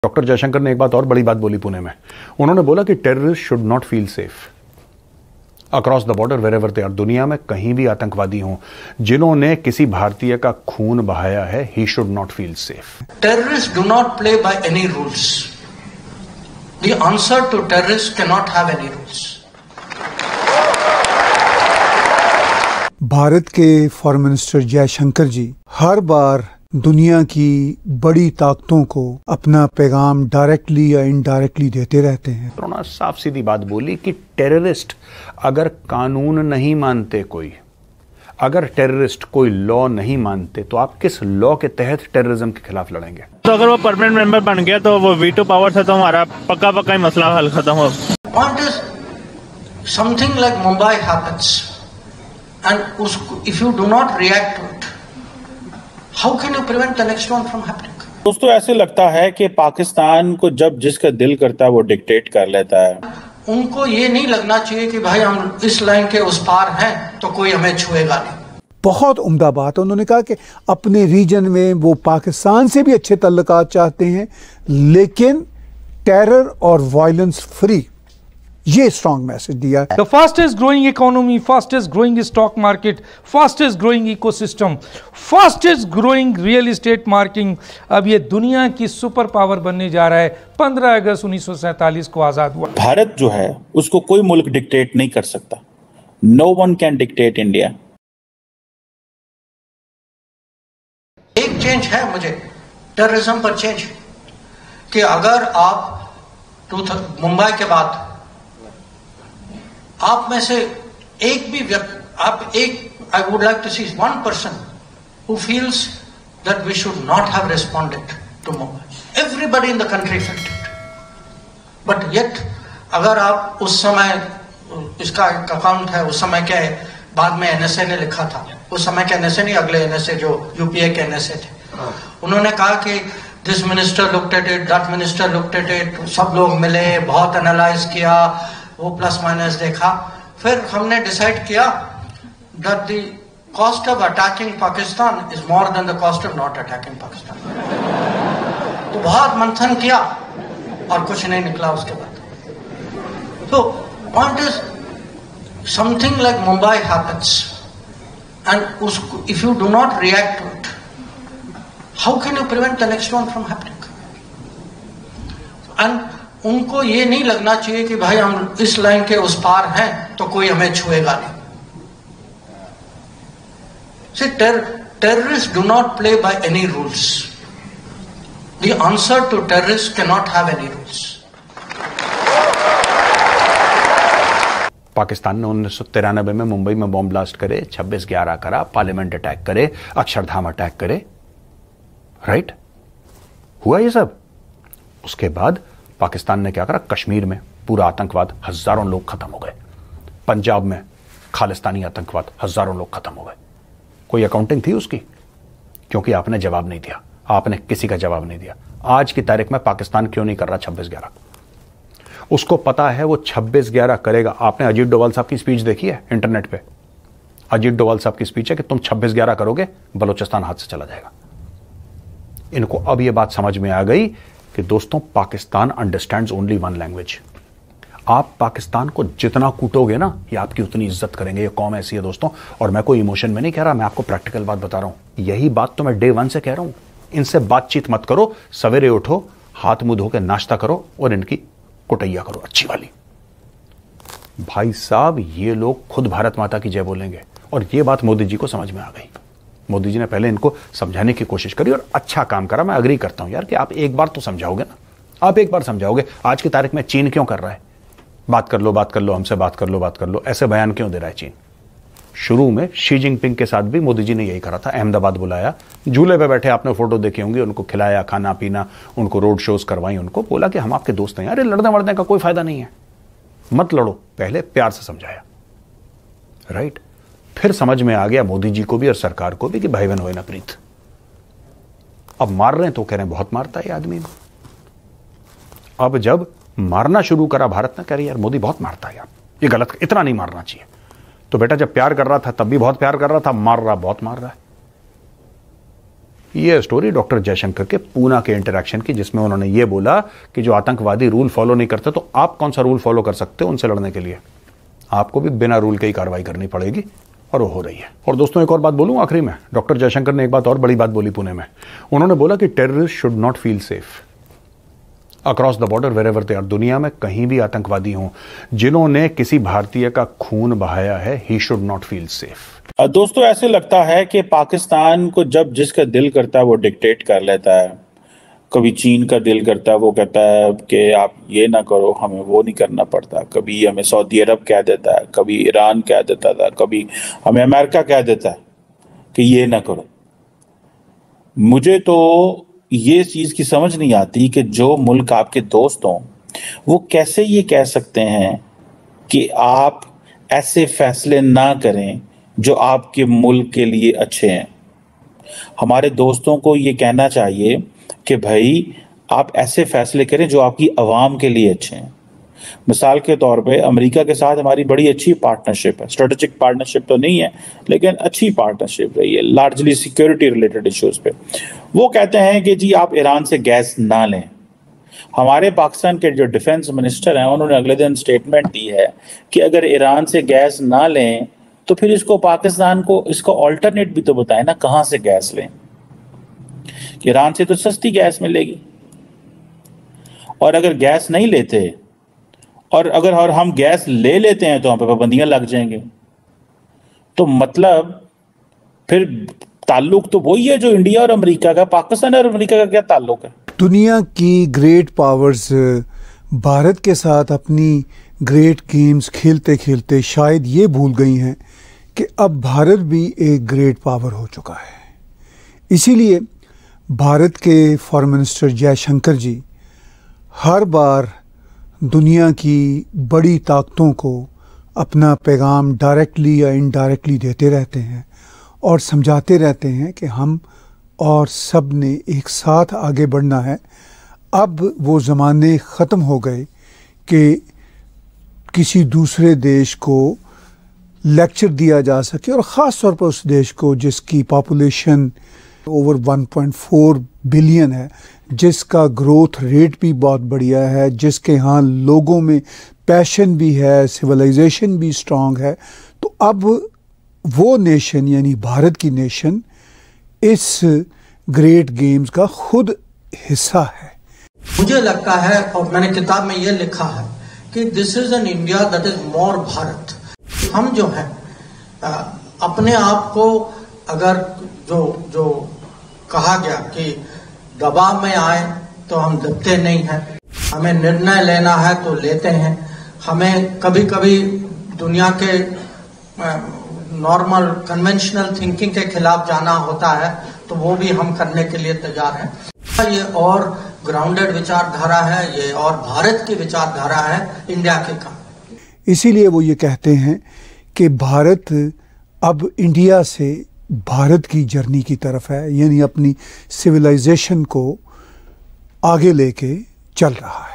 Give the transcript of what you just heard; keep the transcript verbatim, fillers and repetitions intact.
Doctor Jaishankar ने एक बात और बड़ी बात बोली पुणे में। उन्होंने बोला कि terrorist should not feel safe across the border wherever they are. दुनिया में कहीं भी आतंकवादी हों, जिन्होंने किसी भारतीय का खून बहाया है, he should not feel safe. Terrorist do not play by any rules. The answer to terrorist can not have any rules. Bharat के फॉरेन मिनिस्टर जयशंकर जी हर बार दुनिया की बड़ी ताकतों को अपना पैगाम डायरेक्टली या इनडायरेक्टली देते रहते हैं। उन्होंने साफ सीधी बात बोली कि टेररिस्ट अगर कानून नहीं मानते, कोई अगर टेररिस्ट कोई लॉ नहीं मानते, तो आप किस लॉ के तहत टेररिज्म के खिलाफ लड़ेंगे? तो अगर वो परमानेंट मेंबर बन गया तो वो वीटो पावर से तो हमारा पक्का पक्का ही मसला हल खत्म हो। Something like Mumbai happens and if you do not react to it, how can you prevent the next one from happening? दोस्तों, ऐसे लगता है कि पाकिस्तान को जब जिसका दिल करता है वो डिक्टेट कर लेता है। उनको ये नहीं लगना चाहिए कि भाई हम इस लाइन के उस पार हैं तो कोई हमें छुएगा नहीं। बहुत उम्दा बात है। उन्होंने कहा कि अपने रीजन में वो पाकिस्तान से भी अच्छे तल्लुकात चाहते हैं, लेकिन टेरर और वायलेंस फ्री, ये स्ट्रॉन्ग मैसेज दिया। The fastest growing economy, fastest growing stock market, fastest growing ecosystem, fastest growing real estate marketing, अब ये दुनिया की सुपर पावर बनने जा रहा है। पंद्रह अगस्त उन्नीस सौ सैंतालीस को आजाद हुआ। भारत जो है उसको कोई मुल्क डिक्टेट नहीं कर सकता। No one can dictate India। एक चेंज है मुझे टेररिज्म पर चेंज, कि अगर आप मुंबई के बाद आप में से एक भी व्यक्ति, आप एक, I would like to see one person who feels that we should not have responded to Mumbai. Everybody in the country felt it, but yet अगर आप उस समय, इसका अकाउंट है उस समय के, बाद में एनएसए ने लिखा था, उस समय के एनएसए नहीं, अगले एनएसए जो यूपीए के एनएसए थे, उन्होंने कहा कि this minister looked at it, that minister looked at it, सब लोग मिले, बहुत एनालाइज किया, वो प्लस माइनस देखा, फिर हमने डिसाइड किया that the cost of attacking Pakistan is more than the cost of not attacking Pakistan. तो बहुत मंथन किया और कुछ नहीं निकला उसके बाद। तो point is something like Mumbai happens and if you do not react to it, how can you prevent the next one from happening? And उनको ये नहीं लगना चाहिए कि भाई हम इस लाइन के उस पार हैं तो कोई हमें छुएगा नहीं। See, terrorists do not play by any rules. The answer to terrorists cannot have any rules. Pakistan ने उन्नीस सौ तिरानवे में मुंबई में बॉम्ब ब्लास्ट करे, छब्बीस ग्यारह करा, पार्लियामेंट अटैक करे, अक्षरधाम अटैक करे, राइट? हुआ ये सब। उसके बाद पाकिस्तान ने क्या करा? कश्मीर में पूरा आतंकवाद, हजारों लोग खत्म हो गए। पंजाब में खालिस्तानी आतंकवाद, हजारों लोग खत्म हो गए। कोई अकाउंटिंग थी उसकी? क्योंकि आपने जवाब नहीं दिया, आपने किसी का जवाब नहीं दिया। आज की तारीख में पाकिस्तान क्यों नहीं कर रहा छब्बीस ग्यारह? उसको पता है वो छब्बीस ग्यारह करेगा। आपने अजीत डोभाल साहब की स्पीच देखी है इंटरनेट पे? अजीत डोभाल साहब की स्पीच है कि तुम छब्बीस ग्यारह करोगे, बलूचिस्तान हाथ से चला जाएगा। इनको अब यह बात समझ में आ गई कि दोस्तों, Pakistan understands only one language. आप पाकिस्तान को जितना कूटोगे ना, ये आपकी उतनी इज्जत करेंगे। ये कौम ऐसी है दोस्तों, और मैं कोई इमोशन में नहीं कह रहा, मैं आपको प्रैक्टिकल बात बता रहा हूं। यही बात तो मैं डे वन से कह रहा हूं। इनसे बातचीत मत करो, सवेरे उठो, हाथ मुंह धो के नाश्ता करो और इनकी कुटैया करो अच्छी वाली। भाई साहब, ये लोग खुद भारत माता की जय बोलेंगे, और ये बात मोदी जी को समझ में आ गई। मोदी जी ने पहले इनको समझाने की कोशिश करी और अच्छा काम करा। मैं अग्री करता हूं यार कि आप एक बार तो समझाओगे ना, आप एक बार समझाओगे। आज की तारीख में चीन क्यों कर रहा है? बात कर लो, बात कर लो, हमसे बात कर लो, बात कर लो, ऐसे बयान क्यों दे रहा है चीन? शुरू में शी जिनपिंग के साथ भी मोदी जी ने यही करा था। अहमदाबाद बुलाया, झूले पे बैठे, आपने फोटो देखी होंगी, उनको खिलाया, खाना पीना, उनको रोड शोज करवाई, उनको बोला कि हम आपके दोस्त हैं यार, लड़ने वड़ने का कोई फायदा नहीं है, मत लड़ो। पहले प्यार से समझाया, राइट? फिर समझ में आ गया मोदी जी को भी और सरकार को भी कि भाई बहन होए ना प्रीत। अब मार रहे हैं तो कह रहे हैं बहुत मारता है आदमी। अब जब मारना शुरू करा भारत ने, कह रही यार मोदी बहुत मारता है यार, ये गलत, इतना नहीं मारना चाहिए। तो बेटा, जब प्यार कर रहा था तब भी बहुत प्यार कर रहा था, मार रहा बहुत मार रहा है। ये स्टोरी डॉक्टर जयशंकर के पूना के इंटरैक्शन की, जिसमें उन्होंने ये बोला कि जो आतंकवादी रूल फॉलो नहीं करते तो आप कौन सा रूल फॉलो कर सकते हो उनसे लड़ने के लिए? आपको भी बिना रूल के ही कार्रवाई करनी पड़ेगी, और वो हो रही है। और दोस्तों एक और बात बोलूं आखिरी में, डॉक्टर जयशंकर ने एक बात और बड़ी बात बोली पुणे में। उन्होंने बोला कि terrorist should not feel safe across the border wherever they are. दुनिया में कहीं भी आतंकवादी हों जिन्होंने किसी भारतीय का खून बहाया है, he should not feel safe. दोस्तों ऐसे लगता है कि पाकिस्तान को जब जिसका दिल करता है वो डिक्टेट कर लेता है। कभी चीन का दिल करता है, वो कहता है कि आप ये ना करो, हमें वो नहीं करना पड़ता। कभी हमें सऊदी अरब कह देता है, कभी ईरान कह देता था, कभी हमें अमेरिका कह देता है कि ये ना करो। मुझे तो ये चीज़ की समझ नहीं आती कि जो मुल्क आपके दोस्त हों वो कैसे ये कह सकते हैं कि आप ऐसे फैसले ना करें जो आपके मुल्क के लिए अच्छे हैं। हमारे दोस्तों को ये कहना चाहिए कि भाई आप ऐसे फैसले करें जो आपकी आवाम के लिए अच्छे हैं। मिसाल के तौर पे अमेरिका के साथ हमारी बड़ी अच्छी पार्टनरशिप है, स्ट्रेटेजिक पार्टनरशिप तो नहीं है लेकिन अच्छी पार्टनरशिप रही है, लार्जली सिक्योरिटी रिलेटेड इश्यूज पे। वो कहते हैं कि जी आप ईरान से गैस ना लें। हमारे पाकिस्तान के जो डिफेंस मिनिस्टर हैं उन्होंने अगले दिन स्टेटमेंट दी है कि अगर ईरान से गैस ना लें तो फिर इसको पाकिस्तान को इसको ऑल्टरनेट भी तो बताएं ना, कहाँ से गैस लें। ईरान से तो सस्ती गैस मिलेगी, और अगर गैस नहीं लेते और अगर और हम गैस ले लेते हैं तो हम पे पाबंदियां लग जाएंगे। तो मतलब फिर ताल्लुक तो वही है जो इंडिया और अमेरिका का। पाकिस्तान और अमेरिका का क्या ताल्लुक है? दुनिया की ग्रेट पावर्स भारत के साथ अपनी ग्रेट गेम्स खेलते खेलते शायद ये भूल गई हैं कि अब भारत भी एक ग्रेट पावर हो चुका है। इसीलिए भारत के फॉरेन मिनिस्टर जयशंकर जी हर बार दुनिया की बड़ी ताकतों को अपना पैगाम डायरेक्टली या इनडायरेक्टली देते रहते हैं और समझाते रहते हैं कि हम और सब ने एक साथ आगे बढ़ना है। अब वो ज़माने ख़त्म हो गए कि किसी दूसरे देश को लेक्चर दिया जा सके, और ख़ास तौर पर उस देश को जिसकी population over one point four billion है, जिसका ग्रोथ रेट भी बहुत बढ़िया है, जिसके यहाँ लोगों में पैशन भी है, सिविलाइजेशन भी स्ट्रांग है। तो अब वो नेशन यानी भारत की नेशन इस ग्रेट गेम्स का खुद हिस्सा है। मुझे लगता है, और मैंने किताब में ये लिखा है कि this is an India that is more Bharat. हम जो है अपने आप को अगर जो जो कहा गया कि दबाव में आए तो हम दबते नहीं हैं, हमें निर्णय लेना है तो लेते हैं। हमें कभी कभी दुनिया के नॉर्मल कन्वेंशनल थिंकिंग के खिलाफ जाना होता है तो वो भी हम करने के लिए तैयार हैं। ये और ग्राउंडेड विचारधारा है, ये और भारत की विचारधारा है इंडिया के का। इसीलिए वो ये कहते हैं कि भारत अब इंडिया से भारत की जर्नी की तरफ है, यानी अपनी सिविलाइजेशन को आगे लेके चल रहा है।